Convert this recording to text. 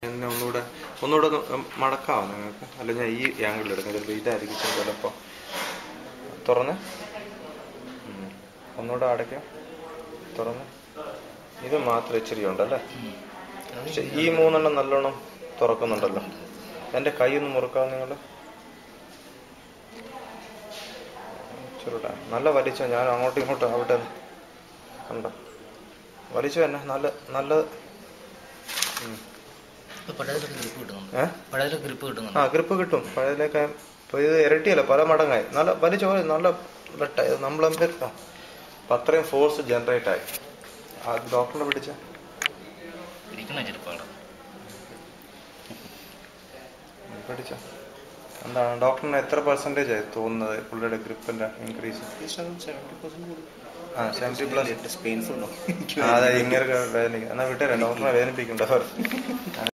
എന്നെ ഒന്നുകൂടെ മടക്കാവോ നിങ്ങൾക്ക്? അല്ല ഞാൻ ഈ ആംഗിളിൽ എടുക്കാം, ചിലപ്പോൾ ഇതായിരിക്കും ചിലപ്പോൾ. തുറന്ന് ഒന്നുകൂടെ അടയ്ക്കാം, തുറന്ന്. ഇത് മാത്രം ഇച്ചിരി ഉണ്ടല്ലേ, പക്ഷെ ഈ മൂന്നെണ്ണം നല്ലോണം തുറക്കുന്നുണ്ടല്ലോ. എൻ്റെ കൈ ഒന്ന് മുറുക്കാവും നിങ്ങൾ? ചെറുതാ, നല്ല വലിച്ചോ, ഞാൻ അങ്ങോട്ടും ഇങ്ങോട്ടും ആവട്ടെ. കണ്ടോ, വലിച്ചു തന്നെ, നല്ലത്. ഗ്രിപ്പ് കിട്ടും പഴയതിലേക്ക്. ഇപ്പൊ ഇത് ഇരട്ടിയല്ല, പല മടങ്ങായി. നല്ല വലിച്ചു, നല്ല വെട്ടായി. നമ്മളെ അത്രയും ഫോഴ്സ് ജനറേറ്റ് ആയി. ഡോക്ടറിനെ പിടിച്ച എന്താണ് ഡോക്ടറിന് എത്ര പെർസെന്റേജ് ആയി തോന്നുന്നത് പുള്ളിയുടെ ഗ്രിപ്പിന്റെ ഇൻക്രീസ്? 70+. അതെ, ഇങ്ങനെ വേദനിക്കും. എന്നാ വിട്ടേരാ, ഡോക്ടറിനെ വേദനിപ്പിക്കണ്ട.